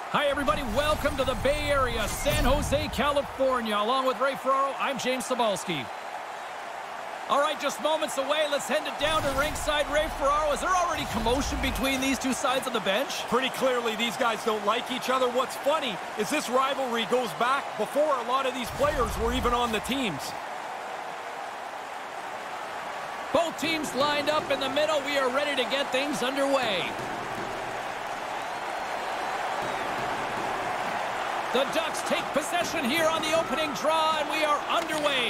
Hi, everybody. Welcome to the Bay Area, San Jose, California. Along with Ray Ferraro, I'm James Cybulski. All right, just moments away. Let's head it down to ringside. Ray Ferraro, is there already commotion between these two sides of the bench? Pretty clearly, these guys don't like each other. What's funny is this rivalry goes back before a lot of these players were even on the teams. Both teams lined up in the middle. We are ready to get things underway. The Ducks take possession here on the opening draw, and we are underway.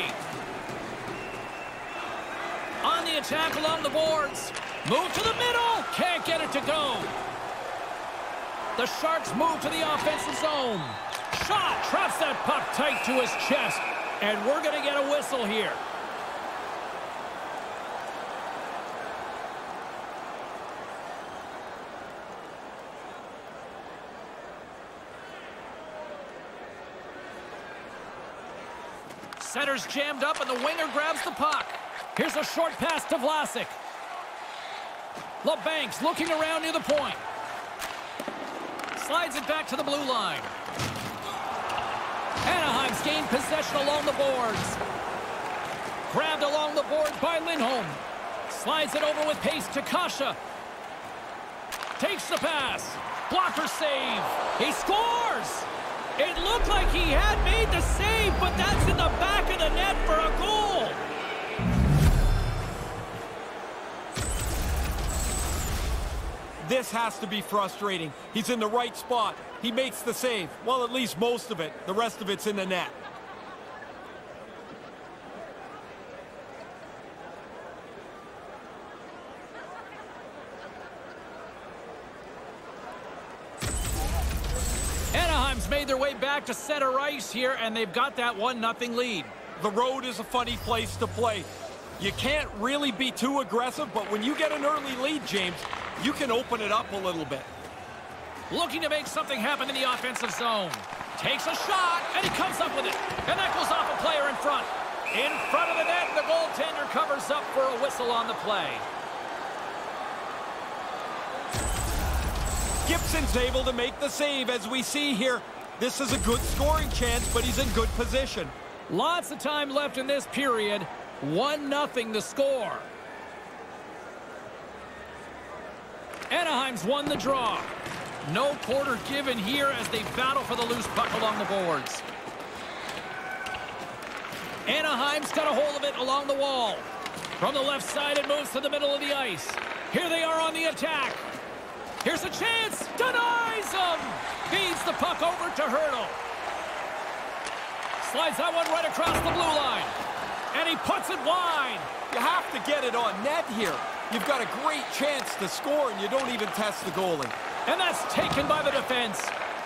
On the attack along the boards. Move to the middle. Can't get it to go. The Sharks move to the offensive zone. Shot. Traps that puck tight to his chest. And we're going to get a whistle here. Center's jammed up, and the winger grabs the puck. Here's a short pass to Vlasic. LeBancs looking around near the point. Slides it back to the blue line. Anaheim's gained possession along the boards. Grabbed along the board by Lindholm. Slides it over with pace to Kasha. Takes the pass. Blocker save. He scores! It looked like he had made the save, but that's in the back of the net for a goal. This has to be frustrating. He's in the right spot. He makes the save. Well, at least most of it. The rest of it's in the net. Anaheim's made their way back to center ice here, and they've got that 1-0 lead. The road is a funny place to play. You can't really be too aggressive, but when you get an early lead, James, you can open it up a little bit. Looking to make something happen in the offensive zone. Takes a shot, and he comes up with it. And that goes off a player in front. In front of the net, the goaltender covers up for a whistle on the play. Gibson's able to make the save, as we see here. This is a good scoring chance, but he's in good position. Lots of time left in this period. 1-0 the score. Anaheim's won the draw. No quarter given here as they battle for the loose puck along the boards. Anaheim's got a hold of it along the wall. From the left side, it moves to the middle of the ice. Here they are on the attack. Here's a chance. Denies him. Feeds the puck over to Hertl. Slides that one right across the blue line. And he puts it wide. You have to get it on net here. You've got a great chance to score, and you don't even test the goalie. And that's taken by the defense.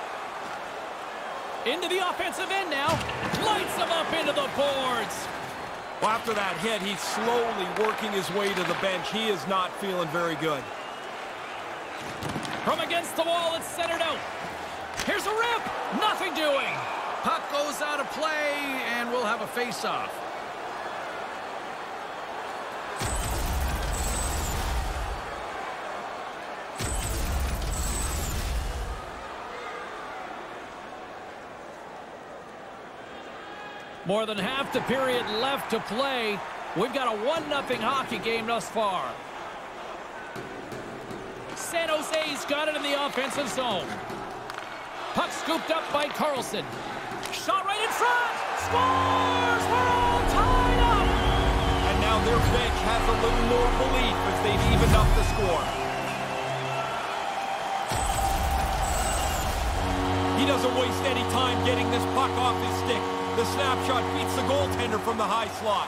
Into the offensive end now. Lights him up into the boards. Well, after that hit, he's slowly working his way to the bench. He is not feeling very good. From against the wall, it's centered out. Here's a rip. Nothing doing. Puck goes out of play, and we'll have a face-off. More than half the period left to play. We've got a 1-0 hockey game thus far. San Jose's got it in the offensive zone. Puck scooped up by Carlson. Shot right in front. Scores! We're all tied up! And now their bench has a little more belief as they've evened up the score. He doesn't waste any time getting this puck off his stick. The snapshot beats the goaltender from the high slot.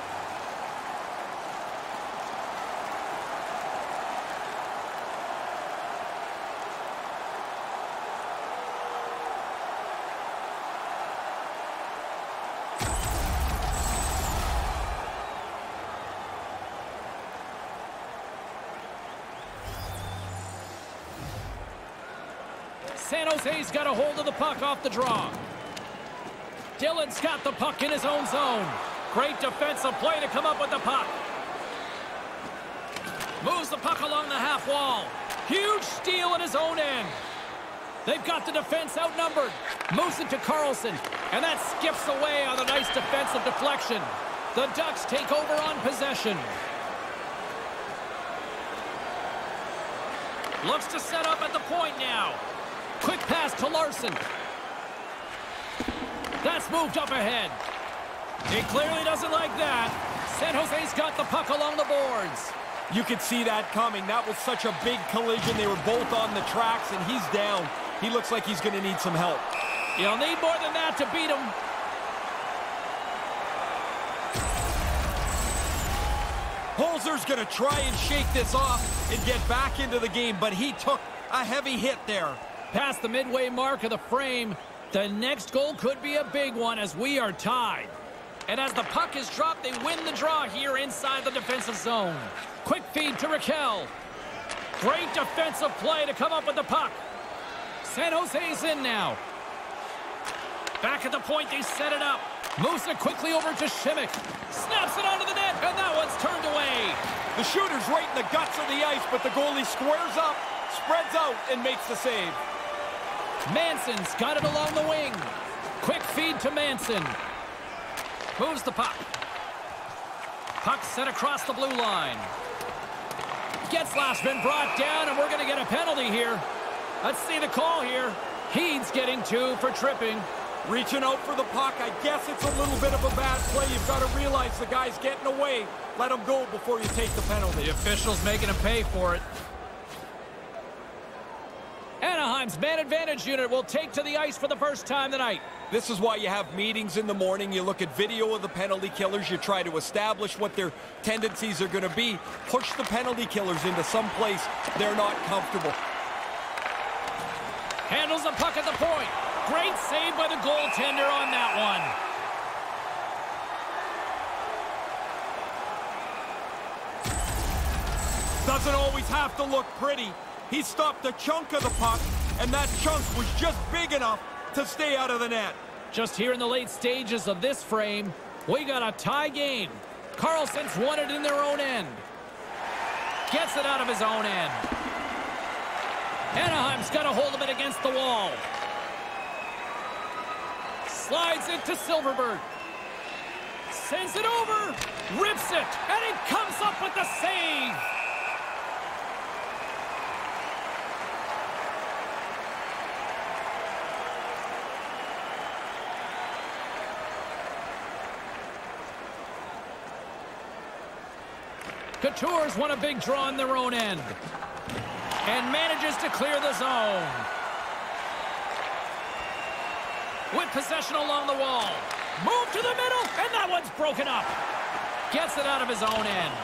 San Jose's got a hold of the puck off the draw. Dillon's got the puck in his own zone. Great defensive play to come up with the puck. Moves the puck along the half wall. Huge steal at his own end. They've got the defense outnumbered. Moves it to Carlson, and that skips away on a nice defensive deflection. The Ducks take over on possession. Looks to set up at the point now. Quick pass to Larson. That's moved up ahead. He clearly doesn't like that. San Jose's got the puck along the boards. You could see that coming. That was such a big collision. They were both on the tracks, and he's down. He looks like he's going to need some help. You'll need more than that to beat him. Holzer's going to try and shake this off and get back into the game, but he took a heavy hit there. Past the midway mark of the frame, the next goal could be a big one as we are tied. And as the puck is dropped, they win the draw here inside the defensive zone. Quick feed to Raquel. Great defensive play to come up with the puck. San Jose's in now. Back at the point, they set it up. Moves it quickly over to Šimić. Snaps it onto the net, and that one's turned away. The shooter's right in the guts of the ice, but the goalie squares up, spreads out, and makes the save. Manson's got it along the wing. Quick feed to Manson. Moves the puck. Puck set across the blue line. Getzlaf's been brought down, and we're going to get a penalty here. Let's see the call here. Heed's getting 2 for tripping. Reaching out for the puck. I guess it's a little bit of a bad play. You've got to realize the guy's getting away. Let him go before you take the penalty. The official's making him pay for it. Anaheim's man advantage unit will take to the ice for the first time tonight. This is why you have meetings in the morning. You look at video of the penalty killers. You try to establish what their tendencies are going to be. Push the penalty killers into some place they're not comfortable. Handles the puck at the point. Great save by the goaltender on that one. Doesn't always have to look pretty. He stopped a chunk of the puck, and that chunk was just big enough to stay out of the net. Just here in the late stages of this frame, we got a tie game. Carlson's won it in their own end. Gets it out of his own end. Anaheim's got a hold of it against the wall. Slides it to Silfverberg. Sends it over. Rips it. And it comes up with the save. Couture's won a big draw in their own end. And manages to clear the zone. With possession along the wall. Move to the middle, and that one's broken up. Gets it out of his own end.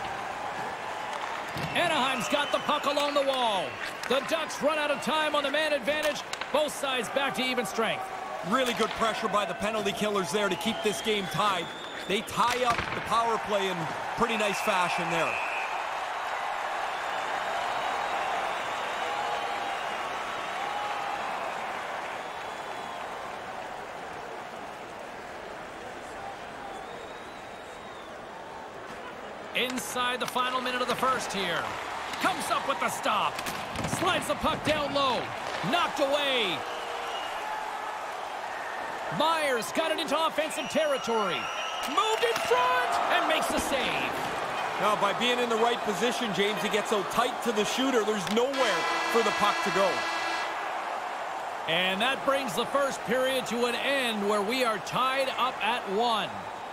Anaheim's got the puck along the wall. The Ducks run out of time on the man advantage. Both sides back to even strength. Really good pressure by the penalty killers there to keep this game tied. They tie up the power play in pretty nice fashion there. Inside the final minute of the first here. Comes up with the stop. Slides the puck down low. Knocked away. Myers got it into offensive territory. Moved in front and makes the save. Now, by being in the right position, James, he gets so tight to the shooter, there's nowhere for the puck to go. And that brings the first period to an end where we are tied up at 1.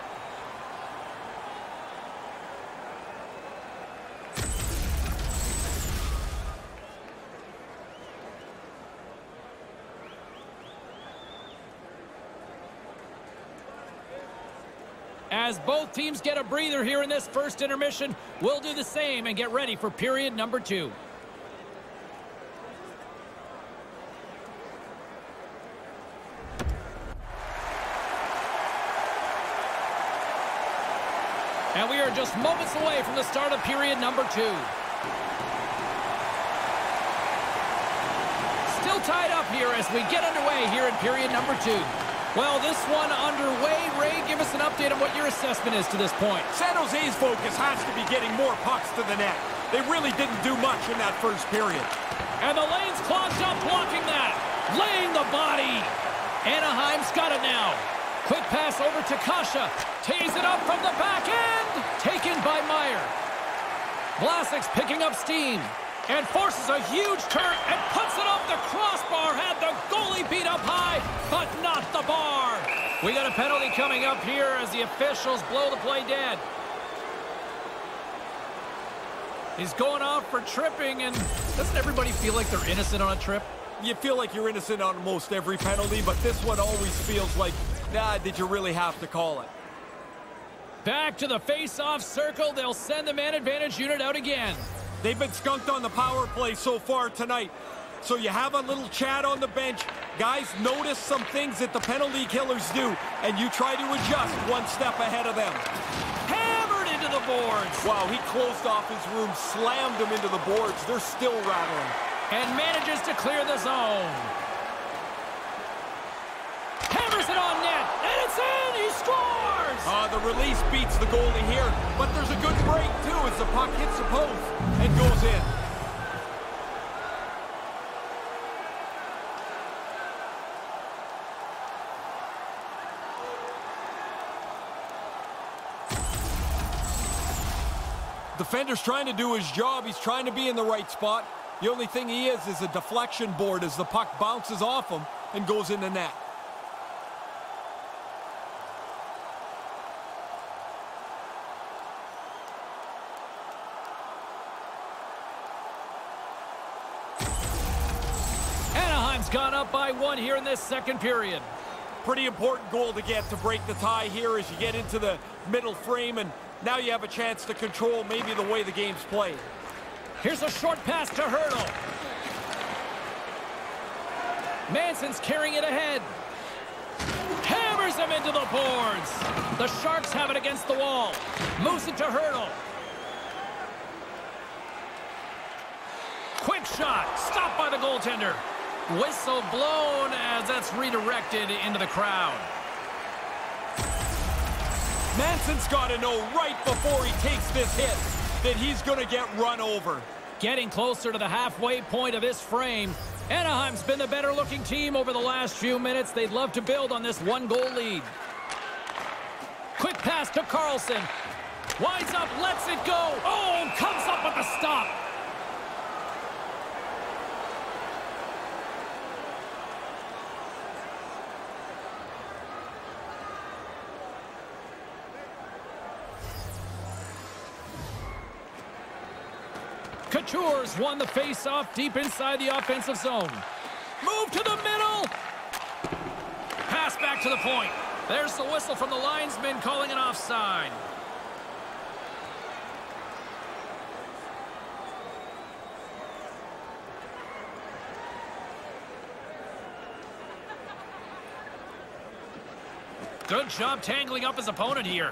As both teams get a breather here in this first intermission, we'll do the same and get ready for period number 2. And we are just moments away from the start of period number 2. Still tied up here as we get underway here in period number 2. Well, this one underway. Ray, give us an update on what your assessment is to this point. San Jose's focus has to be getting more pucks to the net. They really didn't do much in that first period. And the lane's clogged up, blocking that. Laying the body. Anaheim's got it now. Quick pass over to Kasha. Tees it up from the back end. Taken by Meyer. Vlasic's picking up steam. And forces a huge turn and puts it off the crossbar. Had the goalie beat up high, but not the bar. We got a penalty coming up here as the officials blow the play dead. He's going off for tripping, and doesn't everybody feel like they're innocent on a trip? You feel like you're innocent on most every penalty, but this one always feels like, did you really have to call it? Back to the face-off circle. They'll send the man advantage unit out again. They've been skunked on the power play so far tonight. So you have a little chat on the bench. Guys, notice some things that the penalty killers do, and you try to adjust one step ahead of them. Hammered into the boards. Wow, he closed off his room, slammed them into the boards. They're still rattling. And manages to clear the zone. Hammers it on net, and it's in! He scores! The release beats the goalie here, but there's a good break, too, as the puck hits the post and goes in. Defender's trying to do his job. He's trying to be in the right spot. The only thing he is a deflection board as the puck bounces off him and goes in the net. Anaheim's gone up by 1 here in this second period. Pretty important goal to get to break the tie here as you get into the middle frame, and now you have a chance to control maybe the way the game's played. Here's a short pass to Hurdle. Manson's carrying it ahead. Hammers him into the boards. The Sharks have it against the wall. Moves it to Hurdle. Quick shot. Stopped by the goaltender. Whistle blown as that's redirected into the crowd. Manson's got to know right before he takes this hit that he's going to get run over. Getting closer to the halfway point of this frame. Anaheim's been the better looking team over the last few minutes. They'd love to build on this 1-goal lead. Quick pass to Carlson. Winds up, lets it go. Oh, comes up with the stop. Couture's won the face-off deep inside the offensive zone. Move to the middle. Pass back to the point. There's the whistle from the linesman calling an offside. Good job tangling up his opponent here.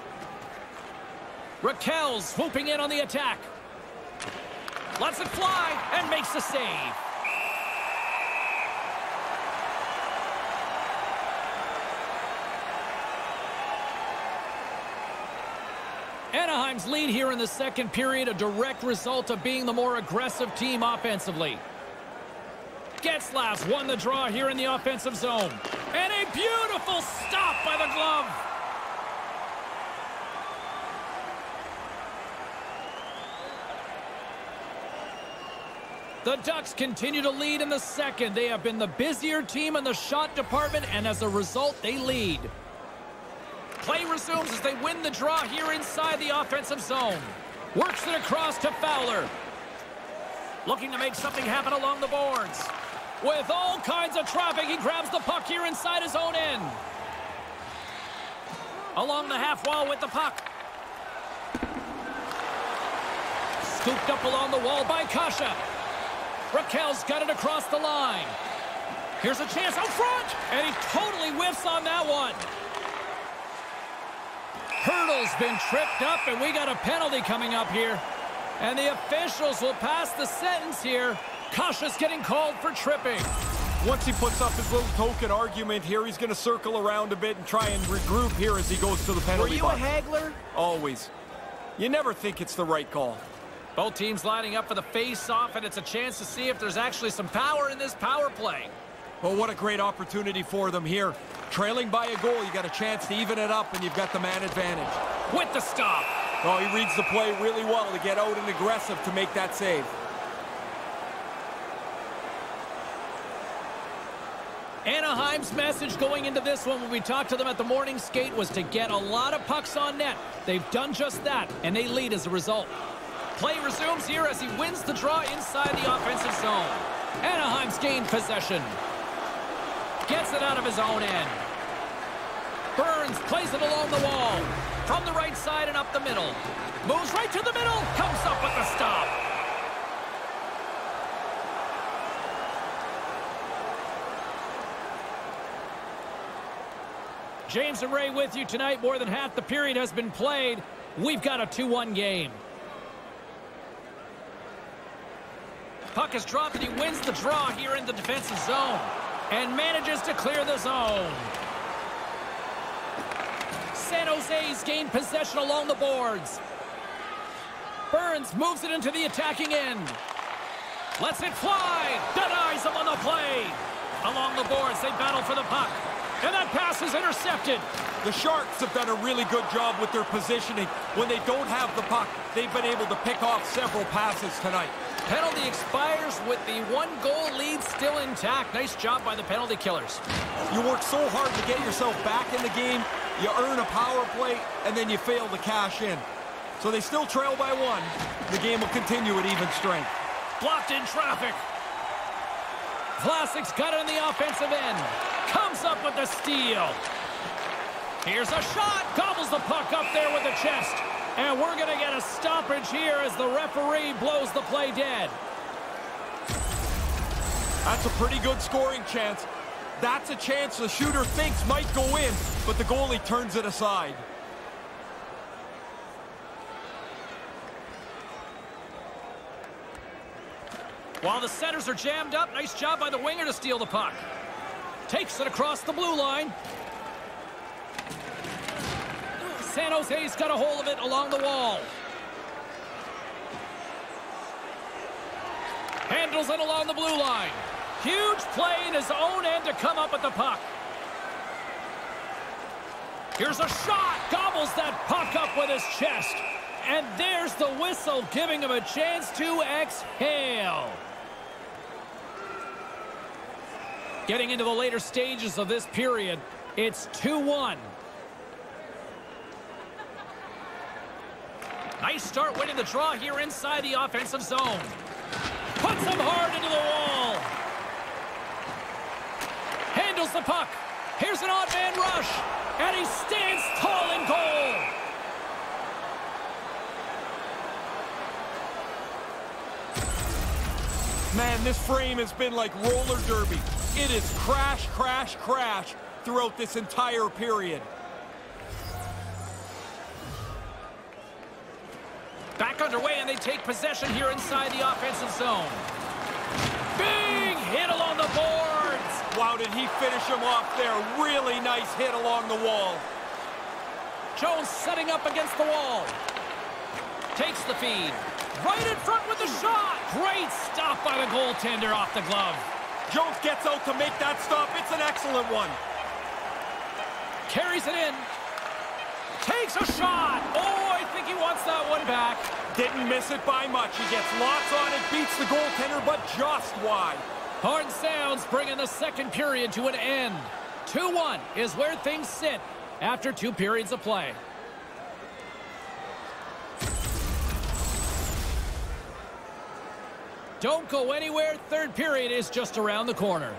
Raquel's swooping in on the attack. Lets it fly and makes the save. Anaheim's lead here in the second period, a direct result of being the more aggressive team offensively. Getzlaf's won the draw here in the offensive zone. And a beautiful stop by the glove. The Ducks continue to lead in the second. They have been the busier team in the shot department, and as a result, they lead. Play resumes as they win the draw here inside the offensive zone. Works it across to Fowler. Looking to make something happen along the boards. With all kinds of traffic, he grabs the puck here inside his own end. Along the half wall with the puck. Scooped up along the wall by Kasha. Raquel's got it across the line. Here's a chance out front, and he totally whiffs on that one. Hurdle's been tripped up, and we got a penalty coming up here. And the officials will pass the sentence here. Kasha's getting called for tripping. Once he puts up his little token argument here, he's going to circle around a bit and try and regroup here as he goes to the penalty box. Were you a haggler? Always. You never think it's the right call. Both teams lining up for the face-off, and it's a chance to see if there's actually some power in this power play. Well, what a great opportunity for them here. Trailing by a goal, you got a chance to even it up, and you've got the man advantage. With the stop. Oh, he reads the play really well to get out and aggressive to make that save. Anaheim's message going into this one when we talked to them at the morning skate was to get a lot of pucks on net. They've done just that, and they lead as a result. Play resumes here as he wins the draw inside the offensive zone. Anaheim's gained possession. Gets it out of his own end. Burns plays it along the wall. From the right side and up the middle. Moves right to the middle. Comes up with the stop. James and Ray with you tonight. More than half the period has been played. We've got a 2-1 game. Puck is dropped and he wins the draw here in the defensive zone. And manages to clear the zone. San Jose's gained possession along the boards. Burns moves it into the attacking end. Lets it fly. Denies him on the play. Along the boards, they battle for the puck. And that pass is intercepted. The Sharks have done a really good job with their positioning. When they don't have the puck, they've been able to pick off several passes tonight. Penalty expires with the 1-goal lead still intact. Nice job by the penalty killers. You work so hard to get yourself back in the game. You earn a power play, and then you fail to cash in. So they still trail by 1. The game will continue at even strength. Blocked in traffic. Vlasic's got it on the offensive end. Comes up with the steal. Here's a shot. Gobbles the puck up there with the chest. And we're going to get a stoppage here as the referee blows the play dead. That's a pretty good scoring chance. That's a chance the shooter thinks might go in, but the goalie turns it aside. While the centers are jammed up, nice job by the winger to steal the puck. Takes it across the blue line. San Jose's got a hold of it along the wall. Handles it along the blue line. Huge play in his own end to come up with the puck. Here's a shot. Gobbles that puck up with his chest. And there's the whistle, giving him a chance to exhale. Getting into the later stages of this period, it's 2-1. Nice start winning the draw here inside the offensive zone. Puts him hard into the wall. Handles the puck. Here's an odd man rush. And he stands tall in goal. Man, this frame has been like roller derby. It is crash, crash, crash throughout this entire period. Back underway, and they take possession here inside the offensive zone. Big hit along the boards. Wow, did he finish him off there? Really nice hit along the wall. Jones setting up against the wall. Takes the feed. Right in front with the shot. Great stop by the goaltender off the glove. Jones gets out to make that stop. It's an excellent one. Carries it in. Takes a shot. Oh, I think he wants that one back. Didn't miss it by much. He gets lots on it, beats the goaltender, but just wide. Hard sounds bringing the second period to an end. 2-1 is where things sit after 2 periods of play. Don't go anywhere. Third period is just around the corner.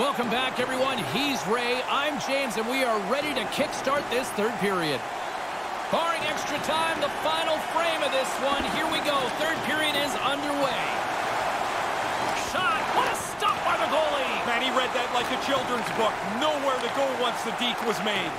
Welcome back, everyone. He's Ray. I'm James, and we are ready to kickstart this third period. Barring extra time, the final frame of this one. Here we go. Third period is underway. Shot. What a stop by the goalie. Man, he read that like a children's book. Nowhere to go once the deke was made.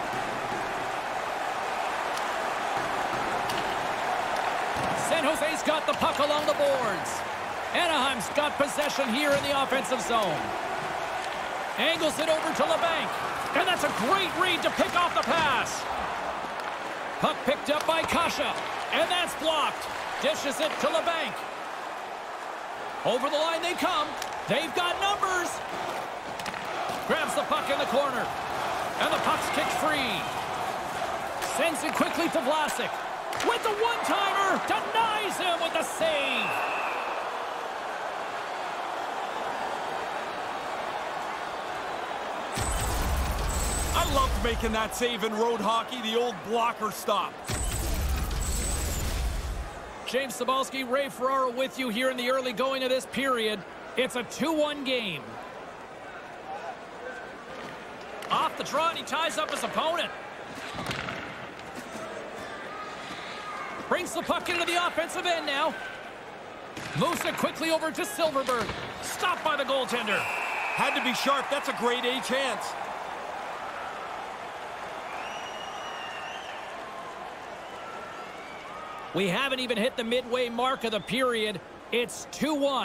San Jose's got the puck along the boards. Anaheim's got possession here in the offensive zone. Angles it over to LeBanc. And that's a great read to pick off the pass. Puck picked up by Kasha. And that's blocked. Dishes it to LeBanc. Over the line they come. They've got numbers. Grabs the puck in the corner. And the puck's kicked free. Sends it quickly to Vlasic. With the one-timer. Denies him with the save. I loved making that save in road hockey, the old blocker stop. James Cybulski, Ray Ferraro with you here in the early going of this period. It's a 2-1 game. Off the draw, and he ties up his opponent. Brings the puck into the offensive end now. Moves it quickly over to Silverberg. Stopped by the goaltender. Had to be sharp. That's a grade A chance. We haven't even hit the midway mark of the period. It's 2-1.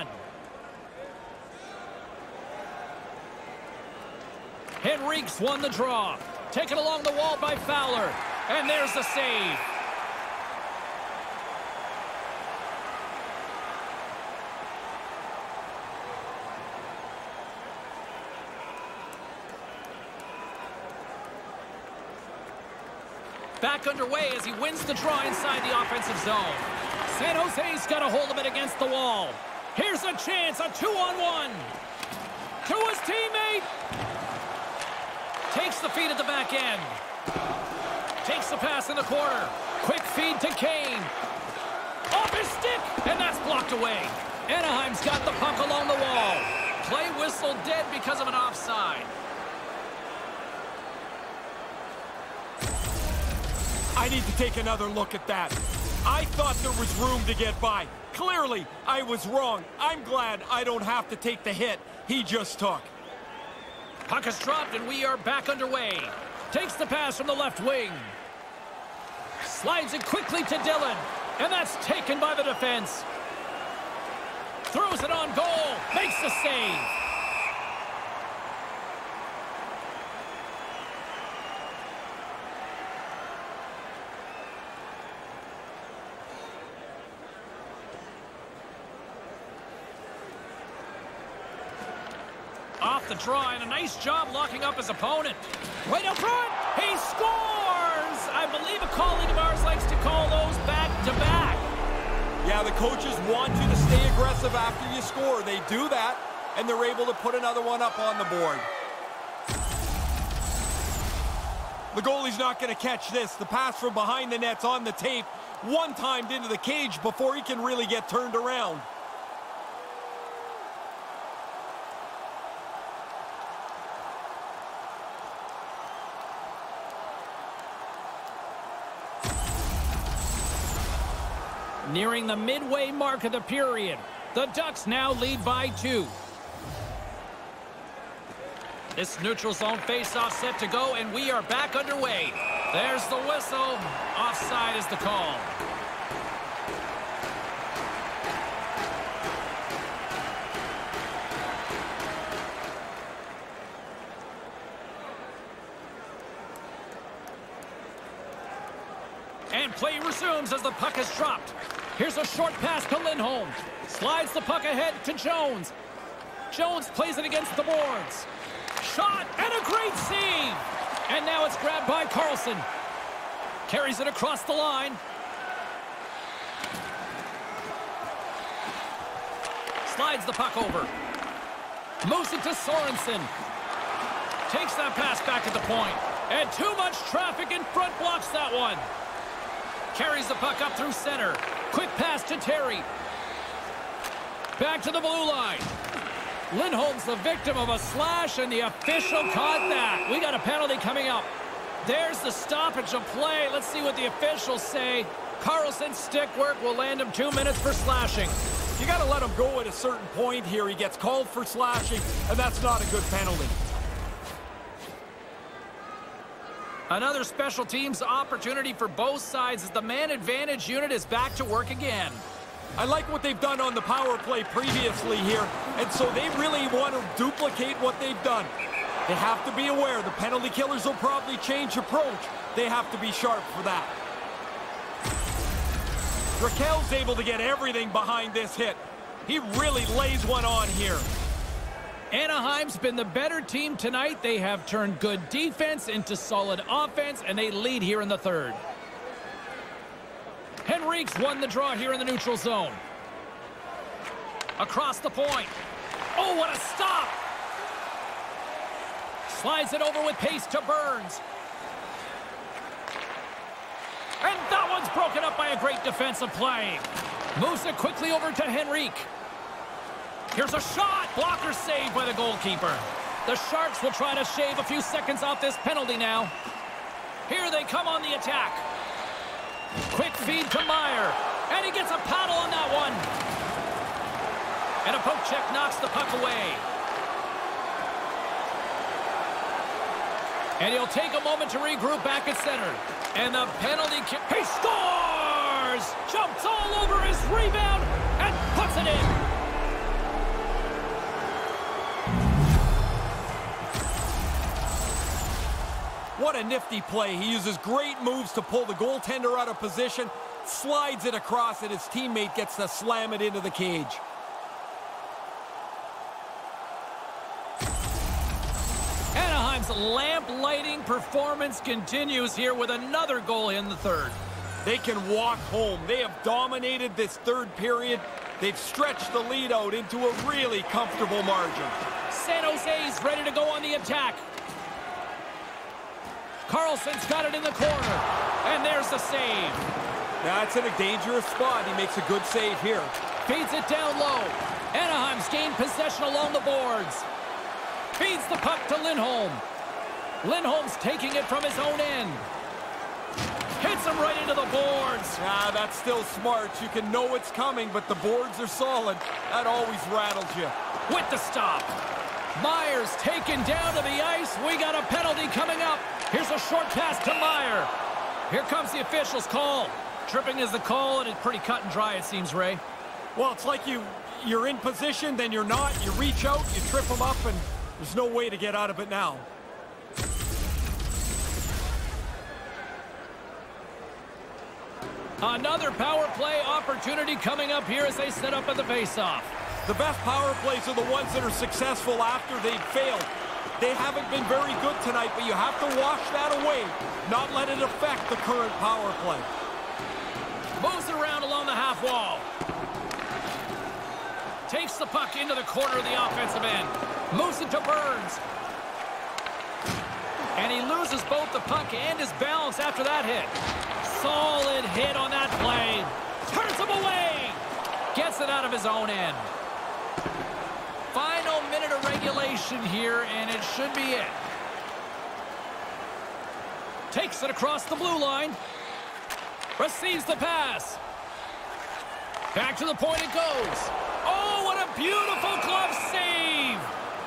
Henriques won the draw. Taken along the wall by Fowler. And there's the save. Back underway as he wins the draw inside the offensive zone. San Jose's got a hold of it against the wall. Here's a chance, a 2-on-1. To his teammate. Takes the feed at the back end. Takes the pass in the corner. Quick feed to Kane. Off his stick, and that's blocked away. Anaheim's got the puck along the wall. Play whistle dead because of an offside. I need to take another look at that. I thought there was room to get by. Clearly, I was wrong. I'm glad I don't have to take the hit he just took. Puck is dropped, and we are back underway. Takes the pass from the left wing. Slides it quickly to Dillon, and that's taken by the defense. Throws it on goal. Makes the save. Off the draw, and a nice job locking up his opponent. Right up front, he scores! I believe a colleague of ours likes to call those back-to-back. Yeah, the coaches want you to stay aggressive after you score. They do that, and they're able to put another one up on the board. The goalie's not going to catch this. The pass from behind the net's on the tape. One-timed into the cage before he can really get turned around. Nearing the midway mark of the period. The Ducks now lead by 2. This neutral zone faceoff set to go, and we are back underway. There's the whistle. Offside is the call. And play resumes as the puck is dropped. Here's a short pass to Lindholm. Slides the puck ahead to Jones. Jones plays it against the boards. Shot and a great save. And now it's grabbed by Carlson. Carries it across the line. Slides the puck over. Moves it to Sorensen. Takes that pass back at the point. And too much traffic in front blocks that one. Carries the puck up through center. Quick pass to Terry. Back to the blue line. Lindholm's the victim of a slash, and the official caught that. We got a penalty coming up. There's the stoppage of play. Let's see what the officials say. Carlson's stick work will land him 2 minutes for slashing. You got to let him go at a certain point here. He gets called for slashing, and that's not a good penalty. Another special teams opportunity for both sides as the man advantage unit is back to work again. I like what they've done on the power play previously here, and so they really want to duplicate what they've done. They have to be aware the penalty killers will probably change approach. They have to be sharp for that. Raquel's able to get everything behind this hit. He really lays one on here. Anaheim's been the better team tonight. They have turned good defense into solid offense, and they lead here in the third. Henrique's won the draw here in the neutral zone. Across the point. Oh, what a stop! Slides it over with pace to Burns. And that one's broken up by a great defensive play. Moves it quickly over to Henrique. Here's a shot. Blocker saved by the goalkeeper. The Sharks will try to shave a few seconds off this penalty now. Here they come on the attack. Quick feed to Meyer. And he gets a paddle on that one. And a poke check knocks the puck away. And he'll take a moment to regroup back at center. And the penalty kick. He scores! Jumps all over his rebound and puts it in. What a nifty play. He uses great moves to pull the goaltender out of position, slides it across, and his teammate gets to slam it into the cage. Anaheim's lamp-lighting performance continues here with another goal in the third. They can walk home. They have dominated this third period. They've stretched the lead out into a really comfortable margin. San Jose's ready to go on the attack. Carlson's got it in the corner. And there's the save. That's in a dangerous spot. He makes a good save here. Feeds it down low. Anaheim's gained possession along the boards. Feeds the puck to Lindholm. Lindholm's taking it from his own end. Hits him right into the boards. That's still smart. You can know it's coming, but the boards are solid. That always rattles you. With the stop. Myers taken down to the ice. We got a penalty coming up. Here's a short pass to Meyer. Here comes the official's call. Tripping is the call, and it's pretty cut and dry, it seems, Ray. Well, it's like you're in position, then you're not. You reach out, you trip them up, and there's no way to get out of it now. Another power play opportunity coming up here as they set up at the faceoff. The best power plays are the ones that are successful after they've failed. They haven't been very good tonight, but you have to wash that away, not let it affect the current power play. Moves it around along the half wall. Takes the puck into the corner of the offensive end. Moves it to Burns. And he loses both the puck and his balance after that hit. Solid hit on that play. Turns him away. Gets it out of his own end. Final minute of regulation here, and it should be it. Takes it across the blue line. Receives the pass. Back to the point it goes. Oh, what a beautiful glove save.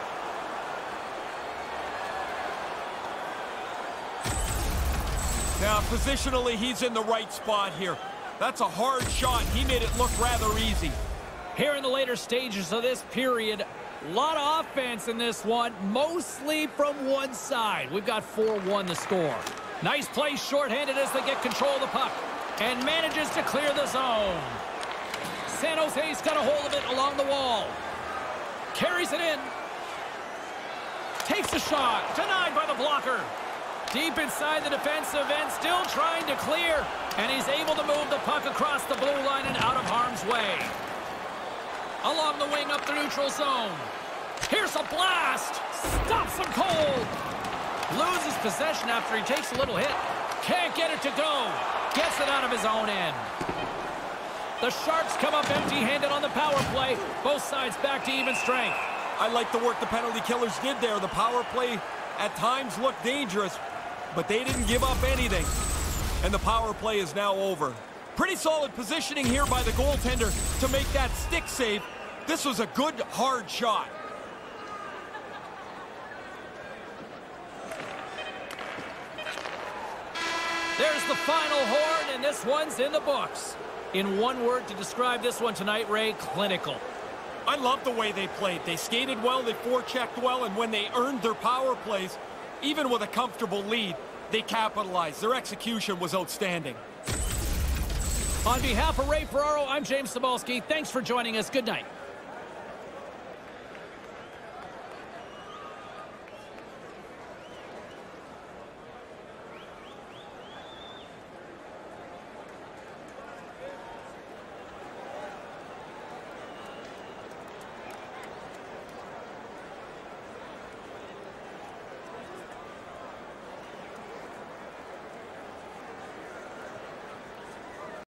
Now, positionally, he's in the right spot here. That's a hard shot. He made it look rather easy. Here in the later stages of this period, a lot of offense in this one, mostly from one side. We've got 4-1 the score. Nice play shorthanded as they get control of the puck and manages to clear the zone. San Jose's got a hold of it along the wall. Carries it in. Takes a shot. Denied by the blocker. Deep inside the defensive end, still trying to clear. And he's able to move the puck across the blue line and out of harm's way. Along the wing up the neutral zone. Here's a blast. Stops him cold. Loses possession after he takes a little hit. Can't get it to go. Gets it out of his own end. The Sharks come up empty-handed on the power play. Both sides back to even strength. I like the work the penalty killers did there. The power play at times looked dangerous, but they didn't give up anything. And the power play is now over. Pretty solid positioning here by the goaltender to make that stick save. This was a good, hard shot. There's the final horn, and this one's in the books. In one word to describe this one tonight, Ray, clinical. I love the way they played. They skated well, they forechecked well, and when they earned their power plays, even with a comfortable lead, they capitalized. Their execution was outstanding. On behalf of Ray Ferraro, I'm James Cybulski. Thanks for joining us. Good night.